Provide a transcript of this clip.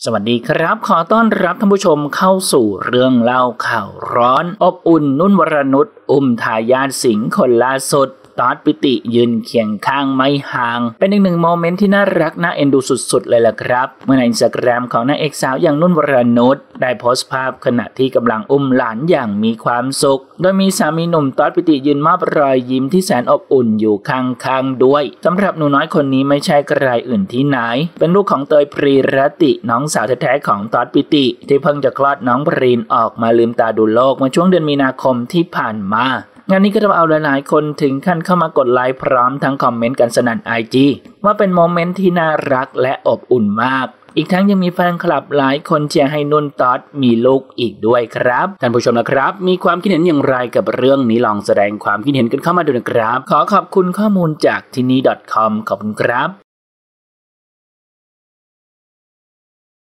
สวัสดีครับขอต้อนรับท่านผู้ชมเข้าสู่เรื่องเล่าข่าวร้อนอบอุ่นนุ่นวรนุชอุ้มทายาทสิงห์คนล่าสุดตอดปิติยืนเคียงข้างไม่ห่างเป็นอีกหนึ่งโมเมนต์ที่น่ารักน่าเอ็นดูสุดๆเลยล่ะครับเมื่อใน Instagram ของนางเอกสาวอย่างนุ่นวรนุชได้โพสต์ภาพขณะที่กำลังอุ้มหลานอย่างมีความสุขโดยมีสามีหนุ่มตอดปิติยืนมอบรอยยิ้มที่แสนอบอุ่นอยู่ข้างๆด้วยสำหรับหนูน้อยคนนี้ไม่ใช่ใครอื่นที่ไหนเป็นลูกของเตยพรีรติน้องสาวแท้ๆของตอดปิติที่เพิ่งจะคลอดน้องปรีนออกมาลืมตาดูโลกเมื่อช่วงเดือนมีนาคมที่ผ่านมางานนี้ก็ทำเอาหลายๆคนถึงขั้นเข้ามากดไลค์พร้อมทั้งคอมเมนต์กันสนั่น IG ว่าเป็นโมเมนต์ที่น่ารักและอบอุ่นมากอีกทั้งยังมีแฟนคลับหลายคนเชียร์ให้นุ่นตอดมีลูกอีกด้วยครับท่านผู้ชมนะครับมีความคิดเห็นอย่างไรกับเรื่องนี้ลองแสดงความคิดเห็นกันเข้ามาดูนะครับขอขอบคุณข้อมูลจากที่นี่ .com ขอบคุณครับ